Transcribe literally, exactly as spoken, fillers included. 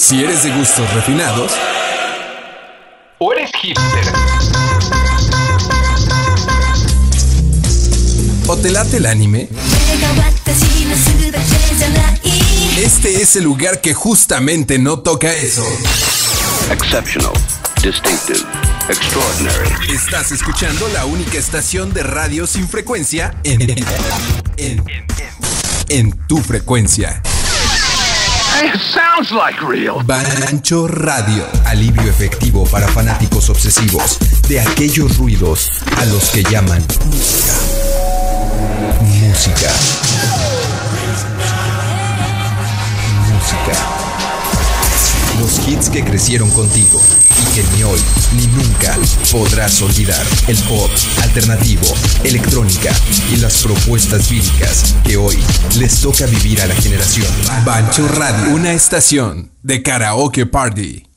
Si eres de gustos refinados o eres hipster, o te late el anime, este es el lugar que justamente no toca eso. Exceptional, distinctive, extraordinary. Estás escuchando la única estación de radio sin frecuencia en, en, en, en tu frecuencia. it sounds like real. Bancho Radio, alivio efectivo para fanáticos obsesivos de aquellos ruidos a los que llaman música. Música. Música. Los hits que crecieron contigo y que ni hoy ni nunca podrás olvidar. El pop, alternativo, electrónica y las propuestas líricas que hoy les toca vivir a la generación. Bancho Radio, una estación de karaoke party.